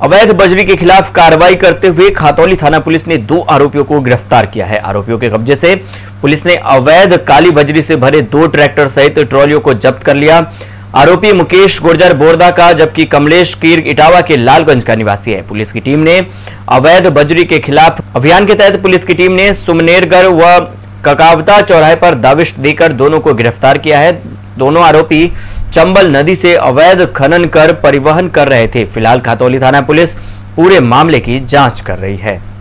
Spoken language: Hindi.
अवैध बजरी के खिलाफ कार्रवाई करते हुए खातौली थाना पुलिस ने 2 आरोपियों को गिरफ्तार किया है। आरोपियों के कब्जे से पुलिस ने अवैध काली बजरी से भरे 2 ट्रैक्टर सहित ट्रॉलियों को जब्त कर लिया। आरोपी मुकेश गुर्जर बोरदा का, जबकि कमलेश कीर इटावा के लालगंज का निवासी है। पुलिस की टीम ने अवैध बजरी के खिलाफ अभियान के तहत पुलिस की टीम ने सुमनेरगढ़ व ककावता चौराहे पर दाविश देकर दोनों को गिरफ्तार किया है। दोनों आरोपी चंबल नदी से अवैध खनन कर परिवहन कर रहे थे। फिलहाल खातौली थाना पुलिस पूरे मामले की जांच कर रही है।